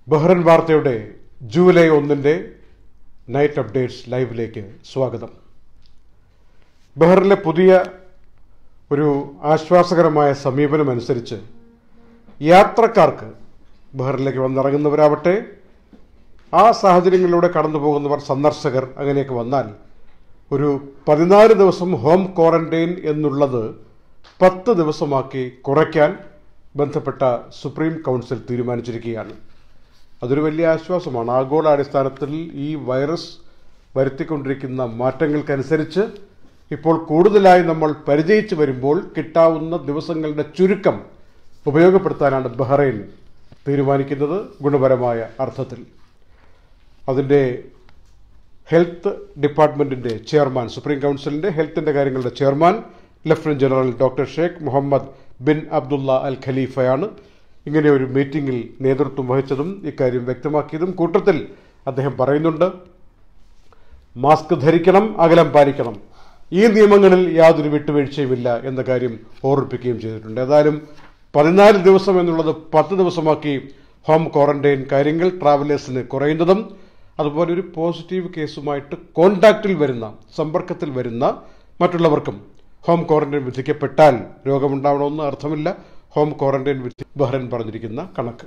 Bahrain വാർത്തയുടെ July 1 night updates ലൈവിലേക്ക് സ്വാഗതം. ബഹ്റൈനിലെ പുതിയ ഒരു ആശ്വാസകരമായ സമീപനമനുസരിച്ച് യാത്രക്കാർക്ക് ബഹ്റൈനിലേക്ക് വന്നിറങ്ങുന്നവരാവട്ടെ, ആ സാഹചര്യങ്ങളിലൂടെ കടന്നു പോകുന്നവർ, സന്ദർശകർ അങ്ങനെയൊക്കെ വന്നാൽ ഒരു 14 ദിവസം ഹോം ക്വാറന്റൈൻ എന്നുള്ളത് 10 ദിവസമാക്കി കുറയ്ക്കാൻ ബന്ധപ്പെട്ട സുപ്രീം കൗൺസിൽ തീരുമാനിച്ചിരിക്കുകയാണ്. അതൊരു വലിയ ആശ്വാസമാണ്. ആഗോളാടിസ്ഥാനത്തിൽ ഈ വൈറസ് വരുത്തിക്കൊണ്ടിരിക്കുന്ന മാറ്റങ്ങൾക്കനുസരിച്ച് ഇപ്പോൾ കൂടുതലായി നമ്മൾ പരിചയിച്ചു വരുമ്പോൾ കിട്ടാവുന്ന ദിവസങ്ങളുടെ ചുരുക്കം ഉപയോഗപ്പെടുത്താനാണ് ബഹ്റൈൻ തീരുമാനിക്കുന്നത്, ഗുണപരമായ അർത്ഥത്തിൽ. അതിൻ്റെ ഹെൽത്ത് ഡിപ്പാർട്ട്മെൻറ്റിൻ്റെ ചെയർമാൻ, സുപ്രീം കൗൺസിലിൻ്റെ ഹെൽത്തിൻ്റെ കാര്യങ്ങളുടെ chairman lieutenant general doctor Sheikh Mohammed bin Abdullah Al ഖലീഫയാണ് ഇങ്ങനെ ഒരു മീറ്റിംഗിൽ നേതൃത്വം വഹിച്ചതും ഇക്കാര്യം വ്യക്തമാക്കിയതും. കൂട്ടത്തിൽ അദ്ദേഹം പറയുന്നുണ്ട്, മാസ്ക് ധരിക്കണം, അകലം പാലിക്കണം, ഈ നിയമങ്ങളിൽ യാതൊരു വിട്ടുവീഴ്ചയുമില്ല എന്ന കാര്യം ഓർമ്മിപ്പിക്കുകയും ചെയ്തിട്ടുണ്ട്. ഏതായാലും 14 ദിവസം എന്നുള്ളത് 10 ദിവസമാക്കി ഹോം ക്വാറന്റൈൻ കാര്യങ്ങൾ ട്രാവലേഴ്സിന് കുറയുന്നതും, അതുപോലെ ഒരു പോസിറ്റീവ് കേസുമായിട്ട് കോണ്ടാക്റ്റിൽ വരുന്ന, സമ്പർക്കത്തിൽ വരുന്ന മറ്റുള്ളവർക്കും ഹോം ക്വാറന്റൈൻ വിധിക്കപ്പെട്ടാൽ രോഗമുണ്ടാവണമെന്ന് അർത്ഥമില്ല. ഹോം ക്വാറന്റൈൻ വിധി ബഹ്റൈൻ പറഞ്ഞിരിക്കുന്ന കണക്ക്.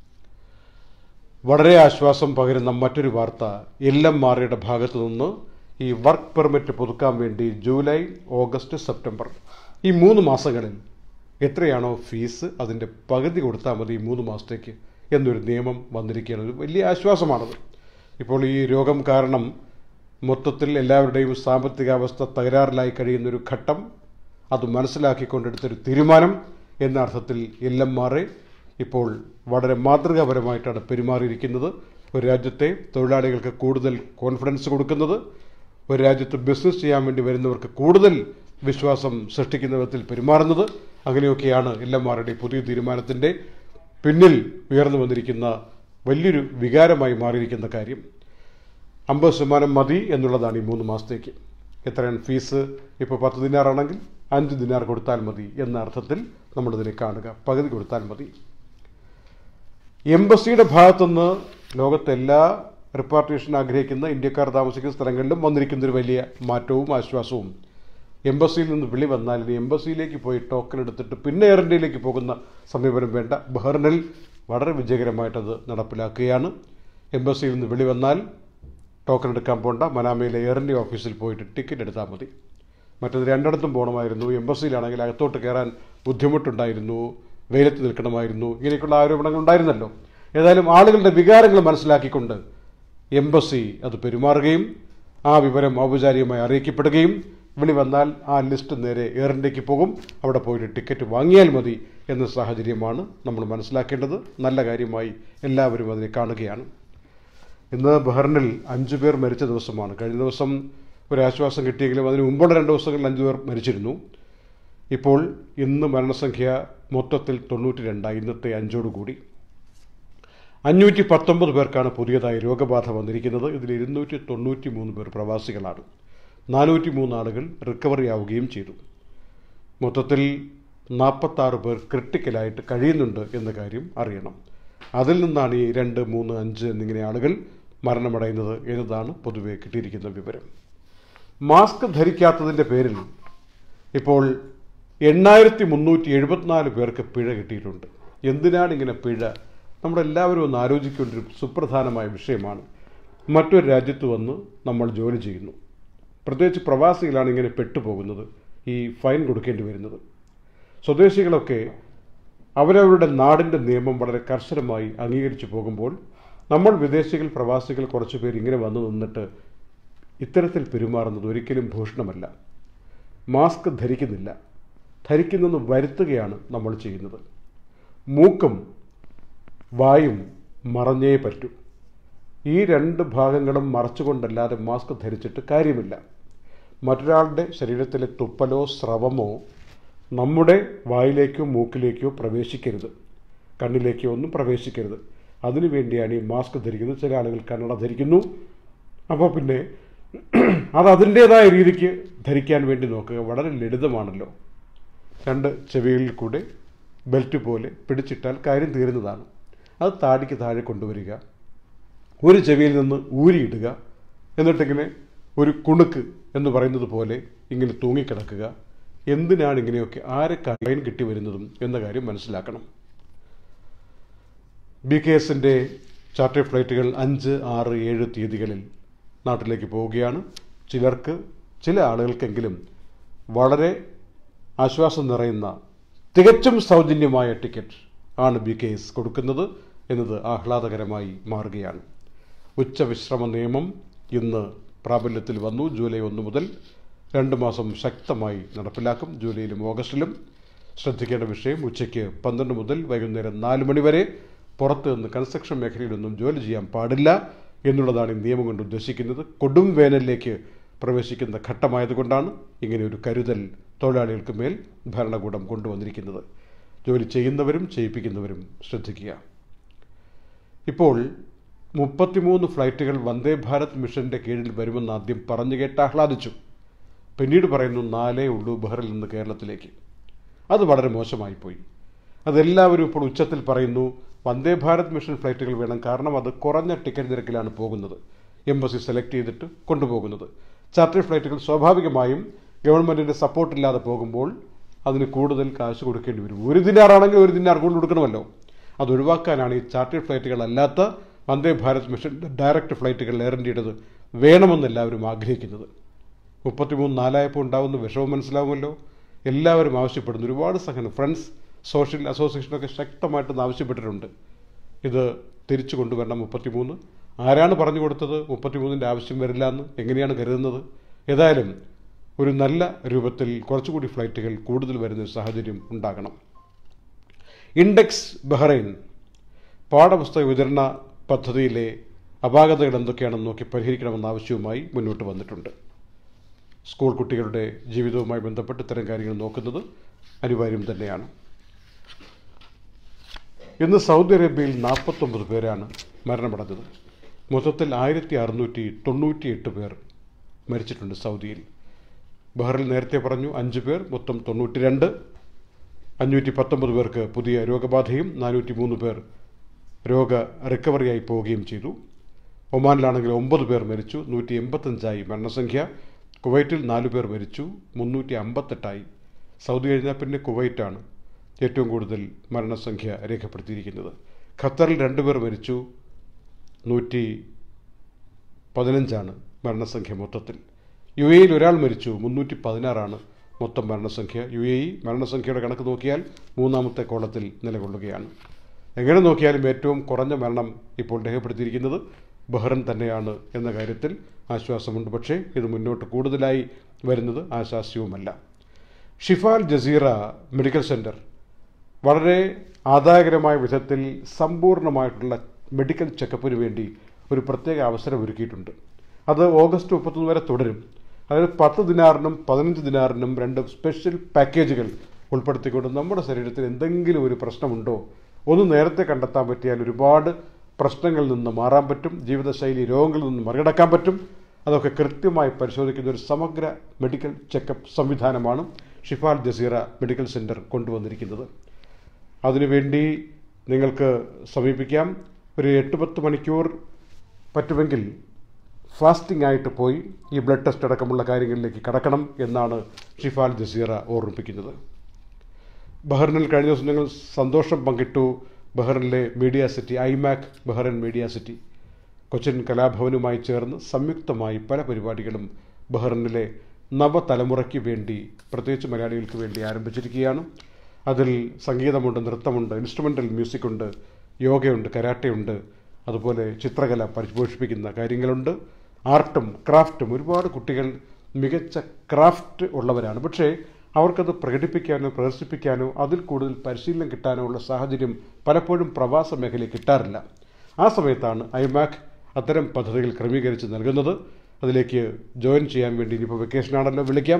വളരെ ആശ്വാസം പകരുന്ന മറ്റൊരു വാർത്ത, LMRAയുടെ ഭാഗത്തു നിന്ന് ഈ വർക്ക് പെർമിറ്റ് പുതുക്കാൻ വേണ്ടി ജൂലൈ, ഓഗസ്റ്റ്, സെപ്റ്റംബർ ഈ 3 മാസങ്ങളിൽ എത്രയാണോ ഫീസ് അതിൻ്റെ പകുതി കൊടുത്താൽ മതി ഈ 3 മാസത്തേക്ക് എന്നൊരു നിയമം വന്നിരിക്കുകയാണ്. ഒരു വലിയ ആശ്വാസമാണത്. ഇപ്പോൾ ഈ രോഗം കാരണം മൊത്തത്തിൽ എല്ലാവരുടെയും സാമ്പത്തികാവസ്ഥ തകരാറിലായി കഴിയുന്നൊരു ഘട്ടം, അത് മനസ്സിലാക്കിക്കൊണ്ടെടുത്തൊരു തീരുമാനം എന്ന അർത്ഥത്തിൽ LMRA ഇപ്പോൾ വളരെ മാതൃകാപരമായിട്ടാണ് പെരുമാറിയിരിക്കുന്നത്. ഒരു രാജ്യത്തെ തൊഴിലാളികൾക്ക് കൂടുതൽ കോൺഫിഡൻസ് കൊടുക്കുന്നത്, ഒരു രാജ്യത്ത് ബിസിനസ് ചെയ്യാൻ വേണ്ടി വരുന്നവർക്ക് കൂടുതൽ വിശ്വാസം സൃഷ്ടിക്കുന്ന വിധത്തിൽ പെരുമാറുന്നത്, അങ്ങനെയൊക്കെയാണ് LMRAയുടെ പുതിയ തീരുമാനത്തിൻ്റെ പിന്നിൽ ഉയർന്നു വന്നിരിക്കുന്ന വലിയൊരു വികാരമായി മാറിയിരിക്കുന്ന കാര്യം. 50% മതി എന്നുള്ളതാണ് ഈ 3 മാസത്തേക്ക്. എത്രയാണ് ഫീസ്? ഇപ്പോൾ 10 ദിനാറാണെങ്കിൽ 5 ദിനാർ കൊടുത്താൽ മതി എന്ന അർത്ഥത്തിൽ നമ്മളിതിനെ കാണുക. പകുതി കൊടുത്താൽ മതി. എംബസിയുടെ ഭാഗത്തുനിന്ന് ലോകത്തെ എല്ലാ റിപ്പാർട്ടേഷൻ ആഗ്രഹിക്കുന്ന ഇന്ത്യക്കാർ താമസിക്കുന്ന സ്ഥലങ്ങളിലും വന്നിരിക്കുന്നൊരു വലിയ മാറ്റവും ആശ്വാസവും. എംബസിയിൽ നിന്ന് വിളി വന്നാൽ ഇനി എംബസിയിലേക്ക് പോയി ടോക്കൺ എടുത്തിട്ട് പിന്നെ എയർ ഇന്ത്യയിലേക്ക് പോകുന്ന സമീപനം വേണ്ട. ബഹ്റൈനിൽ വളരെ വിജയകരമായിട്ടത് നടപ്പിലാക്കുകയാണ്. എംബസിയിൽ നിന്ന് വിളി വന്നാൽ ടോക്കൺ എടുക്കാൻ പോകണ്ട, മനാമയിലെ എയർ ഇന്ത്യ ഓഫീസിൽ പോയിട്ട് ടിക്കറ്റ് എടുത്താൽ മതി. മറ്റത് രണ്ടിടത്തും പോകണമായിരുന്നു. എംബസിയിലാണെങ്കിൽ അകത്തോട്ട് കയറാൻ ബുദ്ധിമുട്ടുണ്ടായിരുന്നു, വെയിലത്ത് നിൽക്കണമായിരുന്നു, ഇങ്ങനെയൊക്കെയുള്ള ആരോപണങ്ങൾ ഉണ്ടായിരുന്നല്ലോ. ഏതായാലും ആളുകളുടെ വികാരങ്ങൾ മനസ്സിലാക്കിക്കൊണ്ട് എംബസി അത് പെരുമാറുകയും ആ വിവരം ഔപചാരികമായി അറിയിക്കപ്പെടുകയും വിളി വന്നാൽ ആ ലിസ്റ്റ് നേരെ എയർ ഇന്ത്യക്ക് പോകും, അവിടെ പോയിട്ട് ടിക്കറ്റ് വാങ്ങിയാൽ മതി എന്ന സാഹചര്യമാണ് നമ്മൾ മനസ്സിലാക്കേണ്ടത്. നല്ല കാര്യമായി എല്ലാവരും അതിനെ കാണുകയാണ്. ഇന്ന് ബഹ്റൈനിൽ 5 പേർ മരിച്ച ദിവസമാണ്. കഴിഞ്ഞ ദിവസം ഒരാശ്വാസം കിട്ടിയെങ്കിലും അതിന് മുമ്പുള്ള 2 ദിവസങ്ങളിൽ 5 പേർ മരിച്ചിരുന്നു. ഇപ്പോൾ ഇന്ന് മരണസംഖ്യ മൊത്തത്തിൽ 92, ഇന്നത്തെ 5ഓടുകൂടി 519 പേർക്കാണ് പുതിയതായി രോഗബാധ വന്നിരിക്കുന്നത്. ഇതിൽ 293 പേർ പ്രവാസികളാണ്. 403 ആളുകൾ റിക്കവറി ആവുകയും ചെയ്തു. മൊത്തത്തിൽ 46 പേർ ക്രിട്ടിക്കലായിട്ട് കഴിയുന്നുണ്ട് എന്ന കാര്യം അറിയണം. അതിൽ നിന്നാണ് ഈ 2, 3, 5 എന്നിങ്ങനെ ആളുകൾ മരണമടയുന്നത് എന്നതാണ് പൊതുവെ കിട്ടിയിരിക്കുന്ന വിവരം. മാസ്ക് ധരിക്കാത്തതിൻ്റെ പേരിൽ ഇപ്പോൾ 8374 പേർക്ക് പിഴ കിട്ടിയിട്ടുണ്ട്. എന്തിനാണ് ഇങ്ങനെ പിഴ? നമ്മളെല്ലാവരും ഒന്ന് ആലോചിക്കേണ്ട ഒരു സുപ്രധാനമായ വിഷയമാണ്. മറ്റൊരു രാജ്യത്ത് വന്ന് നമ്മൾ ജോലി ചെയ്യുന്നു, പ്രത്യേകിച്ച് പ്രവാസികളാണ് ഇങ്ങനെ പെട്ടുപോകുന്നത്, ഈ ഫൈൻ കൊടുക്കേണ്ടി വരുന്നത്. സ്വദേശികളൊക്കെ അവരവരുടെ നാടിൻ്റെ നിയമം വളരെ കർശനമായി അംഗീകരിച്ചു പോകുമ്പോൾ നമ്മൾ വിദേശികൾ, പ്രവാസികൾ കുറച്ച് പേർ ഇങ്ങനെ വന്നു നിന്നിട്ട് ഇത്തരത്തിൽ പെരുമാറുന്നത് ഒരിക്കലും ഭൂഷണമല്ല. മാസ്ക് ധരിക്കുന്നില്ല, ധരിക്കുന്നെന്ന് വരുത്തുകയാണ് നമ്മൾ ചെയ്യുന്നത്. മൂക്കും വായും മറഞ്ഞേ പറ്റൂ. ഈ 2 ഭാഗങ്ങളും മറച്ചുകൊണ്ടല്ലാതെ മാസ്ക് ധരിച്ചിട്ട് കാര്യമില്ല. മറ്റൊരാളുടെ ശരീരത്തിലെ തുപ്പലോ സ്രവമോ നമ്മുടെ വായിലേക്കോ മൂക്കിലേക്കോ പ്രവേശിക്കരുത്, കണ്ണിലേക്കോ ഒന്നും പ്രവേശിക്കരുത്. അതിനു വേണ്ടിയാണ് ഈ മാസ്ക് ധരിക്കുന്നത്. ചില ആളുകൾ കണ്ണട ധരിക്കുന്നു. അപ്പോൾ പിന്നെ അത് അതിൻ്റേതായ രീതിക്ക് ധരിക്കാൻ വേണ്ടി നോക്കുക. വളരെ ലളിതമാണല്ലോ. 2 ചെവികളിൽ കൂടെ ബെൽറ്റ് പോലെ പിടിച്ചിട്ടാൽ കാര്യം തീരുന്നതാണ്. അത് താടിക്ക് താഴെ കൊണ്ടുവരിക, ഒരു ചെവിയിൽ നിന്ന് ഊരിയിടുക, എന്നിട്ടിങ്ങനെ ഒരു കുണുക്ക് എന്ന് പറയുന്നത് പോലെ ഇങ്ങനെ തൂങ്ങിക്കിടക്കുക. എന്തിനാണ് ഇങ്ങനെയൊക്കെ ആരെ കിട്ടി വരുന്നതും എന്ന കാര്യം മനസ്സിലാക്കണം. BKSൻ്റെ ചാർട്ടർ ഫ്ലൈറ്റുകൾ 5, 6, 7 തീയതികളിൽ നാട്ടിലേക്ക് പോവുകയാണ്. ചില ആളുകൾക്കെങ്കിലും വളരെ ആശ്വാസം നിറയുന്ന തികച്ചും സൗജന്യമായ ടിക്കറ്റ് ആണ് BKS കൊടുക്കുന്നത് എന്നത് ആഹ്ലാദകരമായി മാറുകയാണ്. ഉച്ചവിശ്രമ നിയമം ഇന്ന് പ്രാബല്യത്തിൽ വന്നു. ജൂലൈ 1 മുതൽ 2 മാസം ശക്തമായി നടപ്പിലാക്കും. ജൂലൈയിലും ഓഗസ്റ്റിലും ശ്രദ്ധിക്കേണ്ട വിഷയം, ഉച്ചയ്ക്ക് 12 മുതൽ വൈകുന്നേരം 4 മണി വരെ പുറത്ത് നിന്ന് കൺസ്ട്രക്ഷൻ മേഖലയിലൊന്നും ജോലി ചെയ്യാൻ പാടില്ല എന്നുള്ളതാണ് ഈ നിയമം കൊണ്ട് ഉദ്ദേശിക്കുന്നത്. കൊടും വേനലിലേക്ക് പ്രവേശിക്കുന്ന ഘട്ടമായതുകൊണ്ടാണ് ഇങ്ങനെ ഒരു കരുതൽ തൊഴിലാളികൾക്ക് മേൽ ഭരണകൂടം കൊണ്ടുവന്നിരിക്കുന്നത്. ജോലി ചെയ്യുന്നവരും ചെയ്യിപ്പിക്കുന്നവരും ശ്രദ്ധിക്കുക. ഇപ്പോൾ 33 ഫ്ലൈറ്റുകൾ വന്ദേ ഭാരത് മിഷൻ്റെ കീഴിൽ വരുമെന്ന് ആദ്യം പറഞ്ഞു കേട്ട് ആഹ്ലാദിച്ചു. പിന്നീട് പറയുന്നു 4 ഉള്ളൂ ബഹ്റിൽ നിന്ന് കേരളത്തിലേക്ക്. അത് വളരെ മോശമായിപ്പോയി. അതെല്ലാവരും ഇപ്പോൾ ഉച്ചത്തിൽ പറയുന്നു വന്ദേ ഭാരത് മിഷൻ ഫ്ലൈറ്റുകൾ വേണം, കാരണം അത് കുറഞ്ഞ ടിക്കറ്റ് നിരക്കിലാണ് പോകുന്നത്, എംബസി സെലക്ട് ചെയ്തിട്ട് കൊണ്ടുപോകുന്നത്. ചാർട്ടർ ഫ്ലൈറ്റുകൾ സ്വാഭാവികമായും ഗവൺമെൻറ്റിൻ്റെ സപ്പോർട്ടില്ലാതെ പോകുമ്പോൾ അതിന് കൂടുതൽ കാശ് കൊടുക്കേണ്ടി വരും. 1 ദിനാറാണെങ്കിൽ 1 ദിനാർ കൂടുതൽ കൊടുക്കണമല്ലോ. അത് ഒഴിവാക്കാനാണ് ഈ ചാർട്ടർ ഫ്ലൈറ്റുകളല്ലാത്ത വന്ദേ ഭാരത് മിഷൻ ഡയറക്റ്റ് ഫ്ലൈറ്റുകൾ എയർ ഇന്ത്യയുടേത് വേണമെന്ന് എല്ലാവരും ആഗ്രഹിക്കുന്നത്. 33 4 ഉണ്ടാവുന്ന വിഷമം മനസ്സിലാവുമല്ലോ. എല്ലാവരും ആവശ്യപ്പെടുന്നു. ഒരുപാട് സംഘടന, ഫ്രണ്ട്സ് സോഷ്യൽ അസോസിയേഷനൊക്കെ ശക്തമായിട്ടൊന്ന് ആവശ്യപ്പെട്ടിട്ടുണ്ട്. ഇത് തിരിച്ചു കൊണ്ടുവരണം 33. ആരാണ് പറഞ്ഞു കൊടുത്തത് 33ൻ്റെ ആവശ്യം വരില്ല എന്ന്? എങ്ങനെയാണ് കരുതുന്നത്? ഏതായാലും ഒരു നല്ല രൂപത്തിൽ കുറച്ചുകൂടി ഫ്ലൈറ്റുകൾ കൂടുതൽ വരുന്ന സാഹചര്യം ഉണ്ടാകണം. ഇൻഡെക്സ് ബഹ്റൈൻ പാഠപുസ്തക വിതരണ പദ്ധതിയിലെ അപാകതകൾ എന്തൊക്കെയാണെന്ന് നോക്കി പരിഹരിക്കണമെന്ന ആവശ്യവുമായി മുന്നോട്ട് വന്നിട്ടുണ്ട്. സ്കൂൾ കുട്ടികളുടെ ജീവിതവുമായി ബന്ധപ്പെട്ട് ഇത്തരം കാര്യങ്ങൾ നോക്കുന്നത് അനിവാര്യം തന്നെയാണ്. ഇന്ന് സൗദി അറേബ്യയിൽ 49 പേരാണ് മരണമടഞ്ഞത്. മൊത്തത്തിൽ 1698 പേർ മരിച്ചിട്ടുണ്ട് സൗദിയിൽ. ബഹ്റിൽ നേരത്തെ പറഞ്ഞു 5 പേർ, മൊത്തം 92. 519 പേർക്ക് പുതിയ രോഗബാധയും 403 പേർ റിക്കവറിയായി പോവുകയും ചെയ്തു. ഒമാനിലാണെങ്കിൽ 9 പേർ മരിച്ചു, 185 മരണസംഖ്യ. കുവൈറ്റിൽ 4 പേർ മരിച്ചു, 358. സൗദി കഴിഞ്ഞാൽ പിന്നെ കുവൈറ്റാണ് ഏറ്റവും കൂടുതൽ മരണസംഖ്യ രേഖപ്പെടുത്തിയിരിക്കുന്നത്. ഖത്തറിൽ 2 പേർ മരിച്ചു, 115 മരണസംഖ്യ മൊത്തത്തിൽ. UAEയിൽ ഒരാൾ മരിച്ചു, 316 മൊത്തം മരണസംഖ്യ. UAE മരണസംഖ്യയുടെ കണക്ക് നോക്കിയാൽ 3ാമത്തെ കോളത്തിൽ നിലകൊള്ളുകയാണ്. എങ്ങനെ നോക്കിയാലും ഏറ്റവും കുറഞ്ഞ മരണം ഇപ്പോൾ രേഖപ്പെടുത്തിയിരിക്കുന്നത് ബഹ്റിൻ തന്നെയാണ് എന്ന കാര്യത്തിൽ ആശ്വാസമുണ്ട്. പക്ഷേ ഇത് മുന്നോട്ട് കൂടുതലായി വരുന്നത് ആശാസ്യവുമല്ല. Shifa Al Jazeera medical centre വളരെ ആദായകരമായ വിധത്തിൽ സമ്പൂർണ്ണമായിട്ടുള്ള മെഡിക്കൽ ചെക്കപ്പിന് വേണ്ടി ഒരു പ്രത്യേക അവസരം ഒരുക്കിയിട്ടുണ്ട്. അത് ഓഗസ്റ്റ് 31 വരെ തുടരും. അതായത് 10 ദിനാറിനും 15 ദിനാറിനും 2 സ്പെഷ്യൽ പാക്കേജുകൾ ഉൾപ്പെടുത്തിക്കൊണ്ട് നമ്മുടെ ശരീരത്തിൽ എന്തെങ്കിലും ഒരു പ്രശ്നമുണ്ടോ ഒന്ന് നേരത്തെ കണ്ടെത്താൻ പറ്റിയാൽ ഒരുപാട് പ്രശ്നങ്ങളിൽ നിന്ന് മാറാൻ പറ്റും, ജീവിതശൈലി രോഗങ്ങളിൽ നിന്ന് മറികടക്കാൻ പറ്റും. അതൊക്കെ കൃത്യമായി പരിശോധിക്കുന്ന ഒരു സമഗ്ര മെഡിക്കൽ ചെക്കപ്പ് സംവിധാനമാണ് Shifa Al Jazeera medical centre കൊണ്ടുവന്നിരിക്കുന്നത്. അതിനുവേണ്ടി നിങ്ങൾക്ക് സമീപിക്കാം. ഒരു 8-10 മണിക്കൂർ പറ്റുമെങ്കിൽ ഫാസ്റ്റിംഗ് ആയിട്ട് പോയി ഈ ബ്ലഡ് ടെസ്റ്റ് അടക്കമുള്ള കാര്യങ്ങളിലേക്ക് കടക്കണം എന്നാണ് ഷിഫ അൽ ജസീറ ഓർമ്മിപ്പിക്കുന്നത്. ബഹ്റിനിൽ കഴിഞ്ഞ ദിവസം ഞങ്ങൾ സന്തോഷം പങ്കിട്ടു. ബഹ്റിനിലെ media city IMAC Bahrain media city Cochin കലാഭവനുമായി ചേർന്ന് സംയുക്തമായി പല പരിപാടികളും ബഹ്റിനിലെ നവതലമുറയ്ക്ക് വേണ്ടി, പ്രത്യേകിച്ച് മലയാളികൾക്ക് വേണ്ടി ആരംഭിച്ചിരിക്കുകയാണ്. അതിൽ സംഗീതമുണ്ട്, നൃത്തമുണ്ട്, ഇൻസ്ട്രുമെൻ്റൽ മ്യൂസിക്കുണ്ട്, യോഗയുണ്ട്, കരാട്ടയുണ്ട്, അതുപോലെ ചിത്രകല പരിപോഷിപ്പിക്കുന്ന കാര്യങ്ങളുണ്ട്, ആർട്ടും ക്രാഫ്റ്റും. ഒരുപാട് കുട്ടികൾ മികച്ച ക്രാഫ്റ്റ് ഉള്ളവരാണ്. പക്ഷേ അവർക്കത് പ്രകടിപ്പിക്കാനോ പ്രദർശിപ്പിക്കാനോ അതിൽ കൂടുതൽ പരിശീലനം കിട്ടാനോ ഉള്ള സാഹചര്യം പലപ്പോഴും പ്രവാസ മേഖലയിൽ കിട്ടാറില്ല. ആ സമയത്താണ് ഐമാക് അത്തരം പദ്ധതികൾ ക്രമീകരിച്ച് നൽകുന്നത്. അതിലേക്ക് ജോയിൻ ചെയ്യാൻ വേണ്ടി ഇനിയിപ്പോൾ വെക്കേഷനാണല്ലോ, വിളിക്കാം.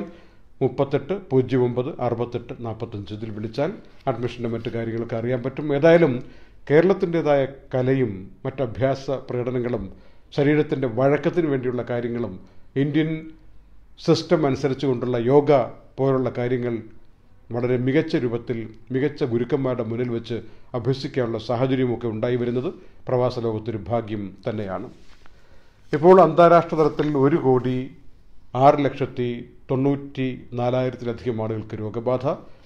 38096845 ഇതിൽ വിളിച്ചാൽ അഡ്മിഷൻ്റെ മറ്റു കാര്യങ്ങളൊക്കെ അറിയാൻ പറ്റും. ഏതായാലും കേരളത്തിൻ്റെതായ കലയും മറ്റഭ്യാസ പ്രകടനങ്ങളും ശരീരത്തിൻ്റെ വഴക്കത്തിന് വേണ്ടിയുള്ള കാര്യങ്ങളും ഇന്ത്യൻ സിസ്റ്റം അനുസരിച്ച് കൊണ്ടുള്ള യോഗ പോലുള്ള കാര്യങ്ങൾ വളരെ മികച്ച രൂപത്തിൽ മികച്ച ഗുരുക്കന്മാരുടെ മുന്നിൽ വെച്ച് അഭ്യസിക്കാനുള്ള സാഹചര്യമൊക്കെ ഉണ്ടായി വരുന്നത് പ്രവാസ ലോകത്തൊരു ഭാഗ്യം തന്നെയാണ്. ഇപ്പോൾ അന്താരാഷ്ട്ര തലത്തിൽ 1,06,94,000 ആളുകൾക്ക് രോഗബാധ,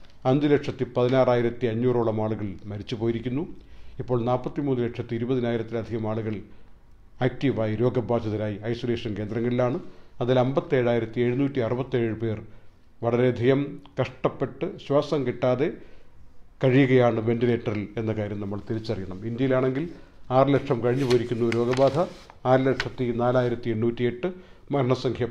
5,16,500 ആളുകൾ മരിച്ചു പോയിരിക്കുന്നു. ഇപ്പോൾ 43,20,000 ആളുകൾ ആക്റ്റീവായി രോഗബാധിതരായി ഐസൊലേഷൻ കേന്ദ്രങ്ങളിലാണ്. അതിൽ 57,767 പേർ വളരെയധികം കഷ്ടപ്പെട്ട് ശ്വാസം കിട്ടാതെ കഴിയുകയാണ് വെന്റിലേറ്ററിൽ എന്ന കാര്യം നമ്മൾ തിരിച്ചറിയണം. ഇന്ത്യയിലാണെങ്കിൽ 6 ലക്ഷം കഴിഞ്ഞു പോയിരിക്കുന്നു രോഗബാധ, 6,04,808, മരണസംഖ്യ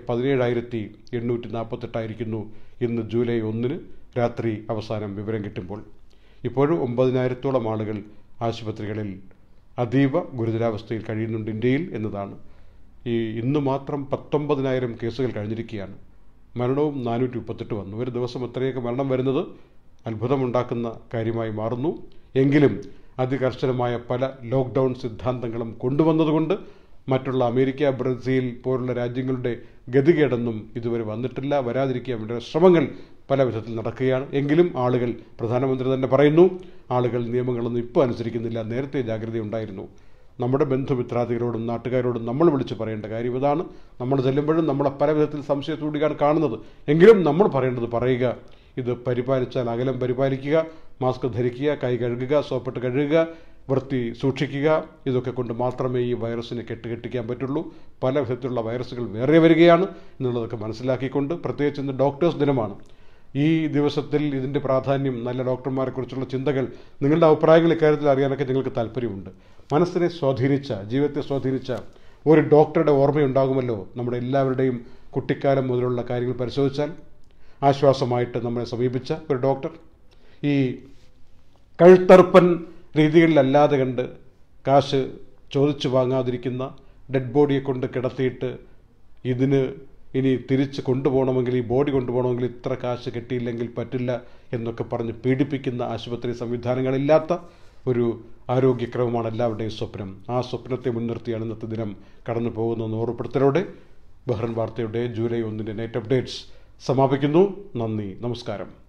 17,848 ആയിരിക്കുന്നു ഇന്ന് ജൂലൈ 1 രാത്രി അവസാനം വിവരം കിട്ടുമ്പോൾ. ഇപ്പോഴും 9,000-ഓളം ആളുകൾ ആശുപത്രികളിൽ അതീവ ഗുരുതരാവസ്ഥയിൽ കഴിയുന്നുണ്ട് ഇന്ത്യയിൽ എന്നതാണ്. ഇന്ന് മാത്രം 19,000 കേസുകൾ കഴിഞ്ഞിരിക്കുകയാണ്. മരണവും 438 വന്നു. ഒരു ദിവസം എത്രയൊക്കെ മരണം വരുന്നത് അത്ഭുതമുണ്ടാക്കുന്ന കാര്യമായി മാറുന്നു. എങ്കിലും അതികർശനമായ പല ലോക്ക്ഡൗൺ സിദ്ധാന്തങ്ങളും കൊണ്ടുവന്നതുകൊണ്ട് മറ്റുള്ള അമേരിക്ക, ബ്രസീൽ പോലുള്ള രാജ്യങ്ങളുടെ ഗതികേടൊന്നും ഇതുവരെ വന്നിട്ടില്ല. വരാതിരിക്കാൻ വേണ്ട ശ്രമങ്ങൾ പല വിധത്തിൽ നടക്കുകയാണ്. എങ്കിലും ആളുകൾ, പ്രധാനമന്ത്രി തന്നെ പറയുന്നു, ആളുകൾ നിയമങ്ങളൊന്നും ഇപ്പോൾ അനുസരിക്കുന്നില്ല, നേരത്തെ ജാഗ്രത ഉണ്ടായിരുന്നു. നമ്മുടെ ബന്ധുമിത്രാദികളോടും നാട്ടുകാരോടും നമ്മൾ വിളിച്ച് പറയേണ്ട കാര്യം ഇതാണ്. നമ്മൾ ചെല്ലുമ്പോഴും നമ്മളെ പല വിധത്തിൽ സംശയത്തോടെയാണ് കാണുന്നത്. എങ്കിലും നമ്മൾ പറയേണ്ടത് പറയുക. ഇത് പരിപാലിച്ചാൽ അകലം പരിപാലിക്കുക, മാസ്ക് ധരിക്കുക, കൈ കഴുകുക, സോപ്പിട്ട് കഴുകുക, വൃത്തി സൂക്ഷിക്കുക. ഇതൊക്കെ കൊണ്ട് മാത്രമേ ഈ വൈറസിനെ കെട്ടുകെട്ടിക്കാൻ പറ്റുള്ളൂ. പല വിധത്തിലുള്ള വൈറസുകൾ വേറെ വരികയാണ് എന്നുള്ളതൊക്കെ മനസ്സിലാക്കിക്കൊണ്ട്, പ്രത്യേകിച്ച് ഇന്ന് ഡോക്ടേഴ്സ് ദിനമാണ്. ഈ ദിവസത്തിൽ ഇതിൻ്റെ പ്രാധാന്യം, നല്ല ഡോക്ടർമാരെക്കുറിച്ചുള്ള ചിന്തകൾ, നിങ്ങളുടെ അഭിപ്രായങ്ങൾ ഇക്കാര്യത്തിൽ അറിയാനൊക്കെ ഞങ്ങൾക്ക് താല്പര്യമുണ്ട്. മനസ്സിനെ സ്വാധീനിച്ച, ജീവിതത്തെ സ്വാധീനിച്ച ഒരു ഡോക്ടറുടെ ഓർമ്മയുണ്ടാകുമല്ലോ നമ്മുടെ എല്ലാവരുടെയും കുട്ടിക്കാലം മുതലുള്ള കാര്യങ്ങൾ പരിശോധിച്ചാൽ. ആശ്വാസമായിട്ട് നമ്മളെ സമീപിച്ച ഒരു ഡോക്ടർ, ഈ കഴുത്തറുപ്പൻ രീതികളിലല്ലാതെ കണ്ട് കാശ് ചോദിച്ചു വാങ്ങാതിരിക്കുന്ന, ഡെഡ് ബോഡിയെ കൊണ്ട് കിടത്തിയിട്ട് ഇതിന് ഇനി തിരിച്ച് കൊണ്ടുപോകണമെങ്കിൽ, ഈ ബോഡി കൊണ്ടുപോകണമെങ്കിൽ ഇത്ര കാശ് കിട്ടിയില്ലെങ്കിൽ പറ്റില്ല എന്നൊക്കെ പറഞ്ഞ് പീഡിപ്പിക്കുന്ന ആശുപത്രി സംവിധാനങ്ങളില്ലാത്ത ഒരു ആരോഗ്യക്രമമാണ് എല്ലാവരുടെയും സ്വപ്നം. ആ സ്വപ്നത്തെ മുൻനിർത്തിയാണ് ഇന്നത്തെ ദിനം കടന്നു പോകുന്നതെന്ന് ഓർമ്മപ്പെടുത്തലോടെ ബഹ്റൻ വാർത്തയുടെ ജൂലൈ 1 നൈറ്റ് അപ്ഡേറ്റ്സ് സമാപിക്കുന്നു. നന്ദി, നമസ്കാരം.